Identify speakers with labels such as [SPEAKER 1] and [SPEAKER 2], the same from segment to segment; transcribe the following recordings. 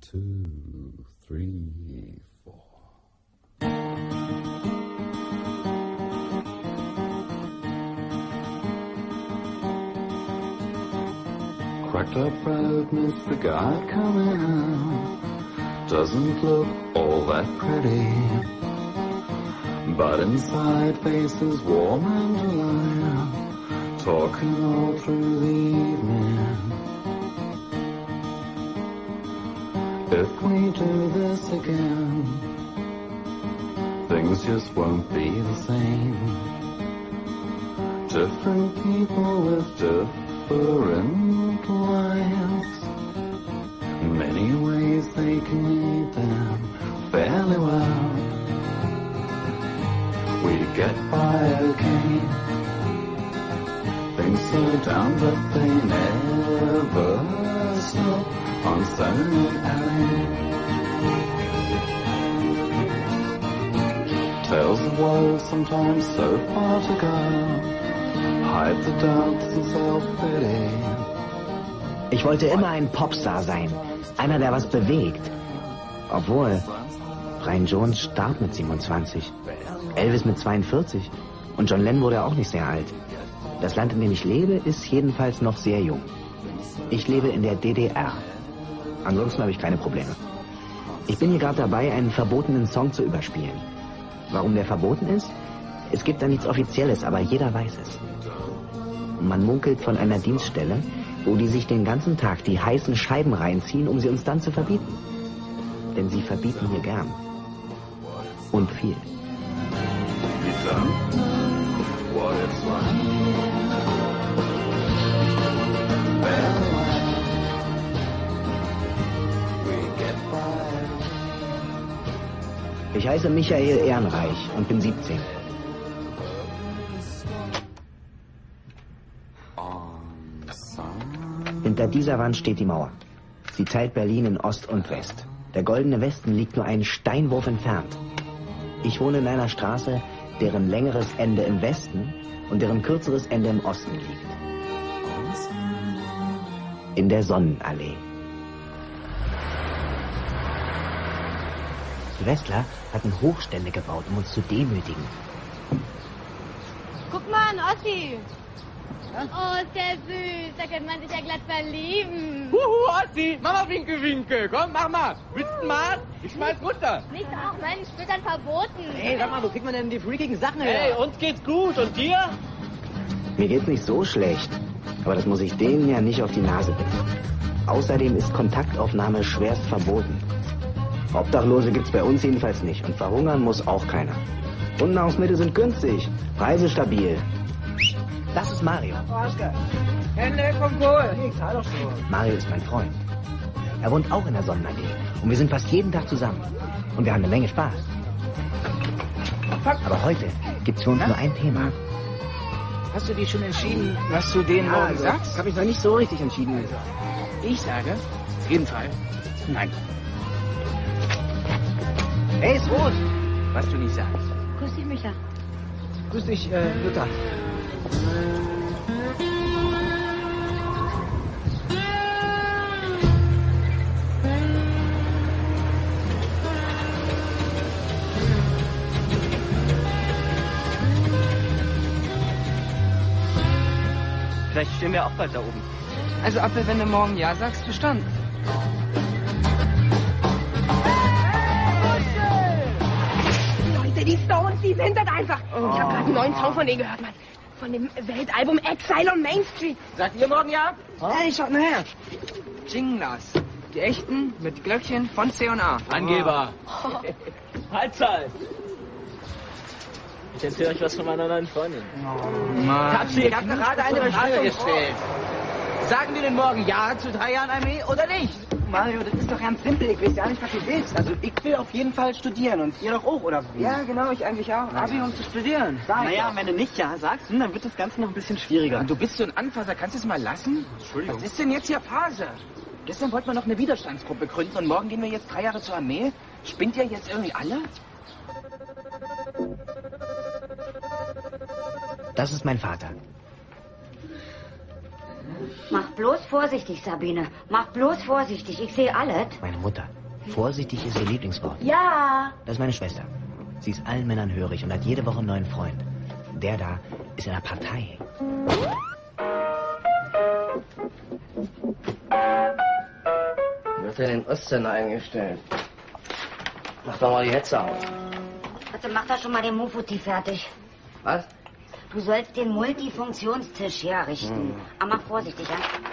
[SPEAKER 1] 2, 3, 4. Cracked up road, Mr. Guard coming out. Doesn't look all that pretty, but inside faces warm and alive, talking all through the evening. If we do this again, things just won't be the same. Different people with different lives, many ways they can lead them fairly well. We get by okay, things slow down but they never stop on Stony Alley. Tales of woe sometimes so far to go, hide the doubts and self-pity.
[SPEAKER 2] Ich wollte immer ein Popstar sein, einer, der was bewegt. Obwohl, Brian Jones starb mit 27, Elvis mit 42 und John Lennon wurde auch nicht sehr alt. Das Land, in dem ich lebe, ist jedenfalls noch sehr jung. Ich lebe in der DDR. Ansonsten habe ich keine Probleme. Ich bin hier gerade dabei, einen verbotenen Song zu überspielen. Warum der verboten ist? Es gibt da nichts Offizielles, aber jeder weiß es. Man munkelt von einer Dienststelle, wo die sich den ganzen Tag die heißen Scheiben reinziehen, um sie uns dann zu verbieten. Denn sie verbieten hier gern. Und viel. Ich heiße Michael Ehrenreich und bin 17. Hinter dieser Wand steht die Mauer. Sie teilt Berlin in Ost und West. Der Goldene Westen liegt nur einen Steinwurf entfernt. Ich wohne in einer Straße, deren längeres Ende im Westen und deren kürzeres Ende im Osten liegt. In der Sonnenallee. Die Westler hatten Hochstände gebaut, um uns zu demütigen.
[SPEAKER 3] Guck mal an, Ossi. Oh, ist der süß. Da könnte man sich ja glatt verlieben.
[SPEAKER 4] Huhu, Ossi, Mama Winke, Winke. Komm, mach mal. Willst du mal? Ich schmeiß runter.
[SPEAKER 3] Nicht auch, Mensch, wird dann verboten.
[SPEAKER 5] Hey, sag mal, wo kriegt man denn die freakigen Sachen her?
[SPEAKER 4] Hey, uns geht's gut. Und dir?
[SPEAKER 2] Mir geht's nicht so schlecht. Aber das muss ich denen ja nicht auf die Nase binden. Außerdem ist Kontaktaufnahme schwerst verboten. Obdachlose gibt's bei uns jedenfalls nicht. Und verhungern muss auch keiner. Und Nahrungsmittel sind günstig. Preise stabil. Das ist Mario.
[SPEAKER 5] Oskar, Hände vom Kohl. Ich zahl doch schon.
[SPEAKER 2] Mario ist mein Freund. Er wohnt auch in der Sonnenallee. Und wir sind fast jeden Tag zusammen. Und wir haben eine Menge Spaß. Aber heute gibt's für uns nur ein Thema.
[SPEAKER 5] Hast du dich schon entschieden, was du denen morgen sagst?
[SPEAKER 2] Ich habe mich noch nicht so richtig entschieden.
[SPEAKER 5] Ich sage, auf jeden Fall, nein.
[SPEAKER 2] Hey, ist rot.
[SPEAKER 5] Was du nicht sagst.
[SPEAKER 3] Grüß dich, Micha.
[SPEAKER 2] Grüß dich, Luther.
[SPEAKER 5] Vielleicht stehen wir auch bald da oben. Also Appel, wenn du morgen ja sagst, verstanden.
[SPEAKER 6] Leute, die Stones, die sind das einfach. Ich habe gerade einen neuen Song von denen gehört, Mann. Von dem Weltalbum Exile on Main Street.
[SPEAKER 5] Sagt ihr morgen ja? Hey, schaut mal her. Jinglas. Die echten mit Glöckchen von C&A.
[SPEAKER 4] Angeber. Halbzeit. Ich erzähle euch was von meiner neuen Freundin.
[SPEAKER 5] Oh, Mann. Ich hab gerade eine Frage gestellt. Sagen wir denn morgen ja zu 3 Jahren Armee oder nicht?
[SPEAKER 7] Mario, das ist doch ganz simpel. Ich weiß ja nicht, was du willst. Also ich will auf jeden Fall studieren und ihr doch auch, oder wie?
[SPEAKER 5] Ja, genau, ich eigentlich auch. Abi, um zu studieren.
[SPEAKER 7] Naja, wenn du nicht ja sagst, dann wird das Ganze noch ein bisschen schwieriger.
[SPEAKER 5] Und du bist so ein Anfasser, kannst du es mal lassen? Entschuldigung. Was ist denn jetzt hier Phase? Gestern wollten wir noch eine Widerstandsgruppe gründen und morgen gehen wir jetzt 3 Jahre zur Armee. Spinnt ihr jetzt irgendwie alle?
[SPEAKER 2] Das ist mein Vater.
[SPEAKER 8] Mach bloß vorsichtig, Sabine. Mach bloß vorsichtig. Ich sehe alles.
[SPEAKER 2] Meine Mutter. Vorsichtig ist ihr Lieblingswort.
[SPEAKER 6] Ja.
[SPEAKER 2] Das ist meine Schwester. Sie ist allen Männern hörig und hat jede Woche einen neuen Freund. Der da ist in der Partei.
[SPEAKER 8] Wird er den Ostsender eingestellt? Mach doch mal die Hetze aus.
[SPEAKER 9] Also mach da schon mal den Mufuti fertig.
[SPEAKER 8] Was?
[SPEAKER 9] Du sollst den Multifunktionstisch herrichten. Aber mach vorsichtig, ja?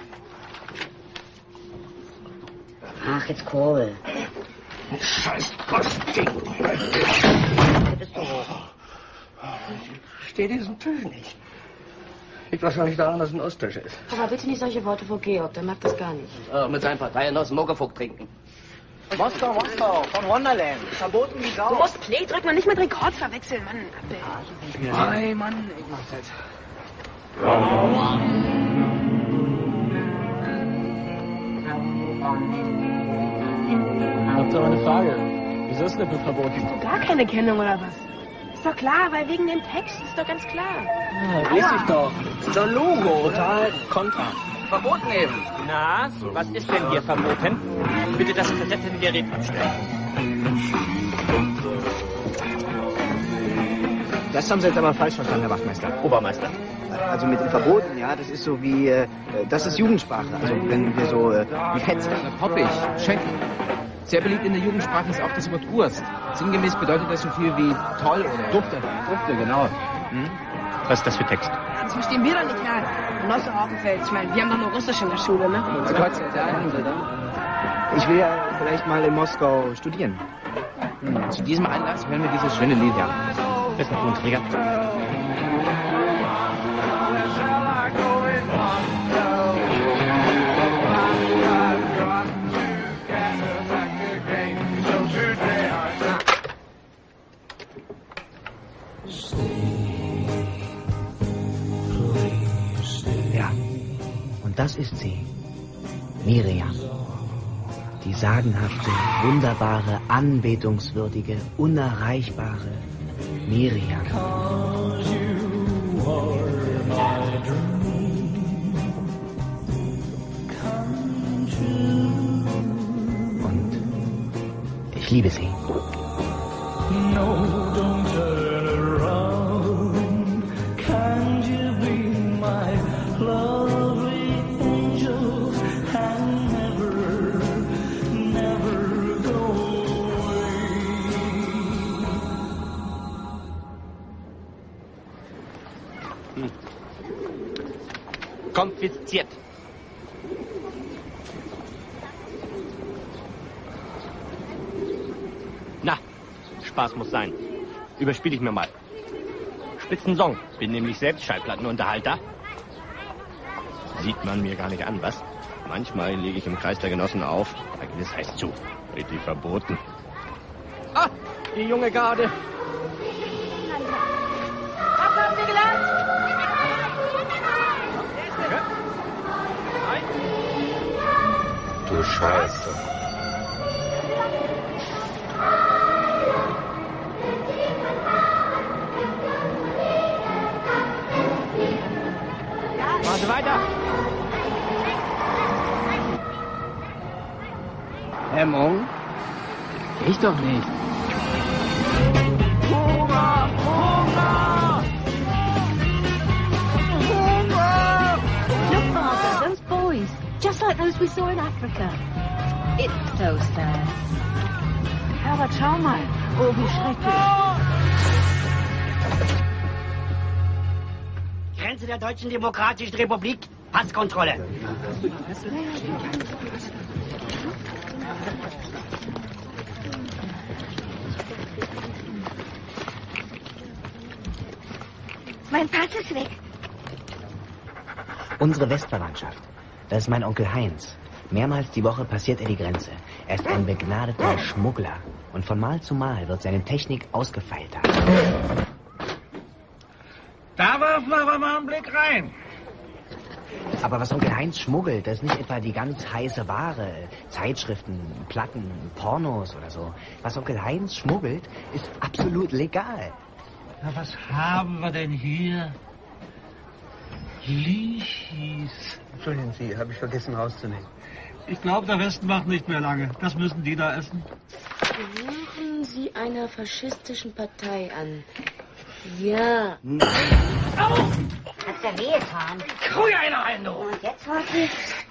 [SPEAKER 9] Ach, jetzt Kohl.
[SPEAKER 8] Scheiß Postding.
[SPEAKER 9] Bist du hoch?
[SPEAKER 8] Ich verstehe diesen Tisch nicht. Liegt wahrscheinlich daran, dass es ein Osttisch ist.
[SPEAKER 6] Aber bitte nicht solche Worte vor Georg, der mag das gar nicht.
[SPEAKER 8] Mit seinen Parteien Muggefuck trinken.
[SPEAKER 7] Moskau, von Wonderland. Verboten wie Sau.
[SPEAKER 6] Du musst Play drücken und nicht mit Rekord verwechseln, Mann.
[SPEAKER 5] Hey, Mann, ich mach das.
[SPEAKER 4] Ich hab doch eine Frage. Wieso ist das verboten?
[SPEAKER 6] Hast du gar keine Kennung oder was? Ist doch klar, weil wegen dem Text ist doch ganz klar.
[SPEAKER 4] Lies ich doch.
[SPEAKER 5] So ein Logo.
[SPEAKER 4] Total kontra.
[SPEAKER 5] Verboten eben.
[SPEAKER 10] Na, was ist denn hier verboten? Bitte das Kassettengerät abstellen.
[SPEAKER 7] Das haben Sie jetzt aber falsch verstanden, Herr Wachtmeister.
[SPEAKER 10] Obermeister.
[SPEAKER 7] Also mit dem Verboten, ja, das ist so wie, das ist Jugendsprache. Also wenn wir so, wie fetzt.
[SPEAKER 5] Poppig, check. Sehr beliebt in der Jugendsprache ist auch das Wort Wurst. Sinngemäß bedeutet das so viel wie toll oder... Dufte. Dufte, genau.
[SPEAKER 10] Was ist das für Text?
[SPEAKER 6] Das verstehen wir doch nicht, Herr Genosse Haukenfeld. Ich meine, wir haben doch nur Russisch in der Schule, ne?
[SPEAKER 5] Gott sei Dank.
[SPEAKER 7] Ich will ja vielleicht mal in Moskau studieren.
[SPEAKER 5] Zu diesem Anlass hören wir dieses schöne Lied, ja.
[SPEAKER 10] Das ist ein Tonträger.
[SPEAKER 2] Ja, und das ist sie. Miriam. Die sagenhafte, wunderbare, anbetungswürdige, unerreichbare Miriam. Und ich liebe sie.
[SPEAKER 10] Konfisziert. Na, Spaß muss sein. Überspiele ich mir mal. Spitzensong. Bin nämlich selbst Schallplattenunterhalter. Sieht man mir gar nicht an, was? Manchmal lege ich im Kreis der Genossen auf. Bei Gewissheit zu. Richtig verboten. Ah, die junge Garde.
[SPEAKER 6] Was haben Sie gelernt?
[SPEAKER 1] Du Scheiße.
[SPEAKER 10] Machen Sie weiter.
[SPEAKER 5] Hemmung? Ich doch nicht.
[SPEAKER 10] Hunger! Hunger! Hunger!
[SPEAKER 9] Look, Father, those boys. Just like those we saw in Africa. It's so sad.
[SPEAKER 6] Aber schau mal. Oh, wie schrecklich.
[SPEAKER 9] Grenze der Deutschen Demokratischen Republik. Passkontrolle.
[SPEAKER 3] Mein Pass ist weg.
[SPEAKER 2] Unsere Westverwandtschaft. Das ist mein Onkel Heinz. Mehrmals die Woche passiert er die Grenze. Er ist ein begnadeter Schmuggler. Und von Mal zu Mal wird seine Technik ausgefeilter.
[SPEAKER 11] Da werfen wir aber mal einen Blick rein.
[SPEAKER 2] Aber was Onkel Heinz schmuggelt, das ist nicht etwa die ganz heiße Ware. Zeitschriften, Platten, Pornos oder so. Was Onkel Heinz schmuggelt, ist absolut legal.
[SPEAKER 11] Na, was haben wir denn hier? Lichis.
[SPEAKER 7] Entschuldigen Sie, habe ich vergessen rauszunehmen.
[SPEAKER 11] Ich glaube, der Westen macht nicht mehr lange. Das müssen die da essen.
[SPEAKER 12] Gehören Sie einer faschistischen Partei an? Ja.
[SPEAKER 13] Hat's ja wehgetan.
[SPEAKER 5] Kruja einer rein, du!
[SPEAKER 13] Und jetzt, Horti?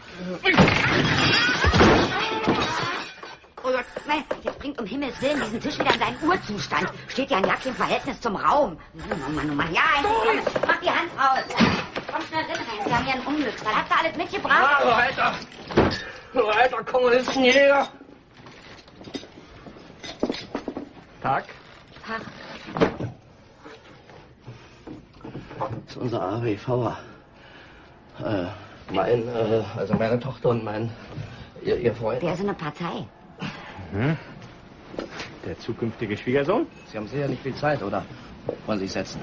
[SPEAKER 13] Oh Gott, nein, jetzt bringt um Himmels Willen diesen Tisch wieder in seinen Urzustand. Steht ja ein Lack im Verhältnis zum Raum. Oh Mann, oh Mann. Ja, komm, mach die Hand raus. Komm schnell rein. Sie haben ja einen Unglücksfall. Hast du alles mitgebracht?
[SPEAKER 5] Ja, du alter Kommunistenjäger.
[SPEAKER 10] Tag.
[SPEAKER 13] Tag.
[SPEAKER 8] Das ist unser AWVer. Also meine Tochter und ihr Freund.
[SPEAKER 13] Wer ist eine Partei?
[SPEAKER 10] Hm? Der zukünftige Schwiegersohn?
[SPEAKER 8] Sie haben sicher nicht viel Zeit, oder? Wollen Sie sich setzen?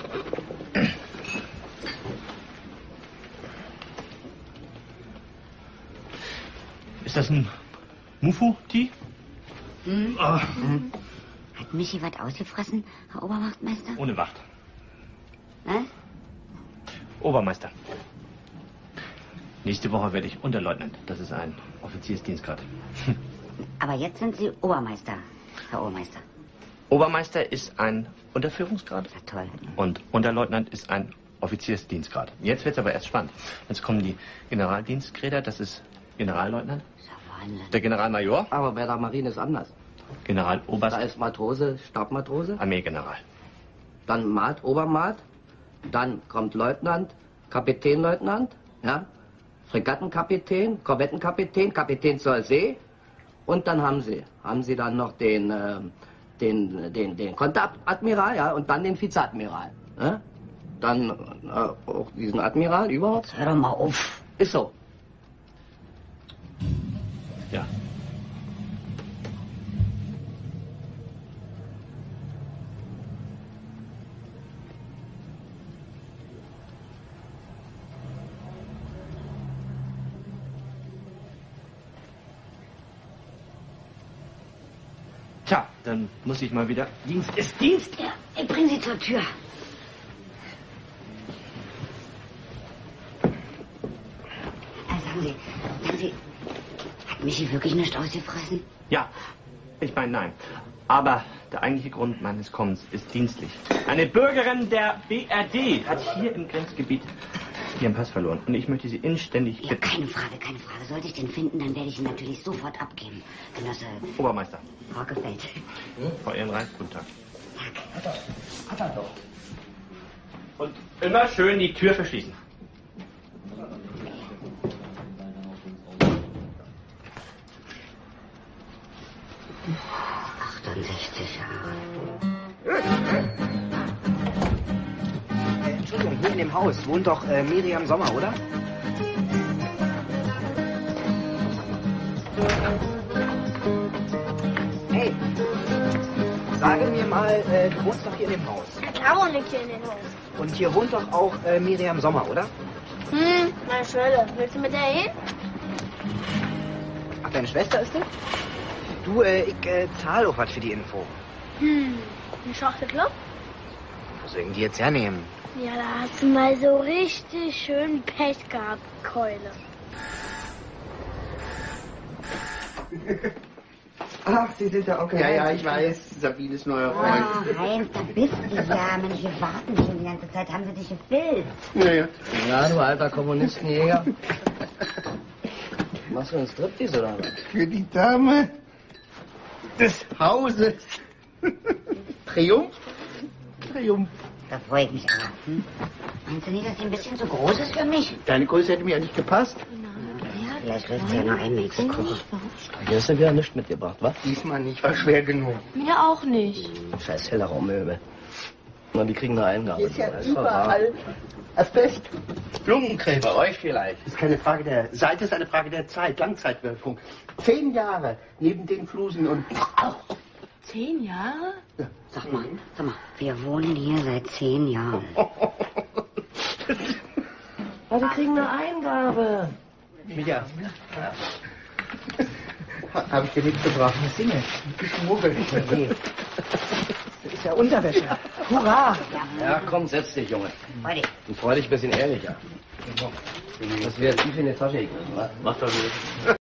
[SPEAKER 10] Ist das ein Mufu-Tee?
[SPEAKER 13] Hm?
[SPEAKER 10] Oh.
[SPEAKER 13] Hat Michi was ausgefressen, Herr Oberwachtmeister?
[SPEAKER 10] Ohne Wacht.
[SPEAKER 13] Was?
[SPEAKER 10] Obermeister. Nächste Woche werde ich Unterleutnant. Das ist ein Offiziersdienstgrad.
[SPEAKER 13] Aber jetzt sind Sie Obermeister, Herr Obermeister.
[SPEAKER 10] Obermeister ist ein Unterführungsgrad.
[SPEAKER 13] Ja, toll.
[SPEAKER 10] Und Unterleutnant ist ein Offiziersdienstgrad. Jetzt wird es aber erst spannend. Jetzt kommen die Generaldienstgräder, das ist Generalleutnant.
[SPEAKER 13] Das ist ja Wahnsinn.
[SPEAKER 10] Der Generalmajor.
[SPEAKER 8] Aber bei der Marine ist anders.
[SPEAKER 10] Generaloberst.
[SPEAKER 8] Da ist Matrose, Stabmatrose.
[SPEAKER 10] Armeegeneral.
[SPEAKER 8] Dann Mat, Obermat. Dann kommt Leutnant, Kapitänleutnant, ja. Fregattenkapitän, Korvettenkapitän, Kapitän zur See. Und dann haben Sie dann noch den Konteradmiral, ja, und dann den Vizeadmiral. Ja? Dann auch diesen Admiral überhaupt.
[SPEAKER 13] Hör doch mal auf.
[SPEAKER 8] Ist so.
[SPEAKER 10] Ja. Tja, dann muss ich mal wieder. Dienst ist Dienst.
[SPEAKER 13] Ja, ich bring Sie zur Tür. Sagen Sie, hat Michi wirklich nicht ausgefressen?
[SPEAKER 10] Ja, ich meine nein. Aber der eigentliche Grund meines Kommens ist dienstlich. Eine Bürgerin der BRD hat hier im Grenzgebiet ihren Pass verloren. Und ich möchte Sie inständig
[SPEAKER 13] Ja,
[SPEAKER 10] bitten.
[SPEAKER 13] keine Frage, keine Frage. Sollte ich den finden, dann werde ich ihn natürlich sofort abgeben. Genosse
[SPEAKER 10] Obermeister.
[SPEAKER 13] Horkefeld.
[SPEAKER 10] Frau Ehrenreich, guten Tag.
[SPEAKER 8] Hat er doch.
[SPEAKER 10] Und immer schön die Tür verschließen.
[SPEAKER 13] Ach, 68 Jahre.
[SPEAKER 2] Entschuldigung, hier in dem Haus wohnt doch Miriam Sommer, oder? Hey, sage mir mal, du wohnst doch hier in dem Haus.
[SPEAKER 3] Klar wohne ich hier in dem Haus.
[SPEAKER 2] Und hier wohnt doch auch Miriam Sommer, oder?
[SPEAKER 3] Meine Schwelle. Willst du mit der hin?
[SPEAKER 2] Ach, deine Schwester ist das? Du, ich zahle auch was für die Info.
[SPEAKER 3] Ein Schachtelklopf?
[SPEAKER 2] Wo soll ich die jetzt hernehmen?
[SPEAKER 3] Ja, da hast du mal so richtig schön Pech gehabt, Keule.
[SPEAKER 7] Ach, Sie sind der Onkel. Ja, ich weiß. Sabines neuer Freund.
[SPEAKER 13] Oh, Heinz, da bist du ja. Mensch, wir warten schon die ganze Zeit. Haben sie dich gefilmt?
[SPEAKER 8] Ja, du alter Kommunistenjäger. Machst du einen Striptease oder was?
[SPEAKER 7] Für die Dame des Hauses. Triumph? Triumph.
[SPEAKER 13] Da freue ich mich aber. Meinst du nicht, dass sie ein bisschen zu groß ist für mich?
[SPEAKER 7] Deine Größe hätte mir ja nicht gepasst.
[SPEAKER 13] Vielleicht läuft sie ja nur ein Mexiko.
[SPEAKER 8] Hier hast du wieder nichts mitgebracht, wa?
[SPEAKER 7] Diesmal nicht, war schwer genug.
[SPEAKER 12] Mir auch nicht.
[SPEAKER 8] Scheiß heller Raumöbel. Na, die kriegen eine Eingabe.
[SPEAKER 7] Ist ja
[SPEAKER 8] Das doch
[SPEAKER 7] überall Asbest.
[SPEAKER 8] Lungenkrebs, euch vielleicht.
[SPEAKER 7] Ist keine Frage der Seite, ist eine Frage der Zeit, Langzeitwirkung. 10 Jahre neben den Flusen und...
[SPEAKER 12] 10 Jahre?
[SPEAKER 7] Ja.
[SPEAKER 13] Sag mal, wir wohnen hier seit 10 Jahren.
[SPEAKER 12] Aber wir kriegen eine Eingabe.
[SPEAKER 7] Ja. Habe ich dir nichts gebracht?
[SPEAKER 2] Eine Single.
[SPEAKER 7] Geschmuggelt.
[SPEAKER 2] Nee. Das ist ja Unterwäsche. Hurra!
[SPEAKER 8] Ja, komm, setz dich, Junge.
[SPEAKER 13] Freudi.
[SPEAKER 8] Und freu dich ein bisschen ehrlicher. Das wäre tief in die Tasche gegangen, wa? Mach doch nicht.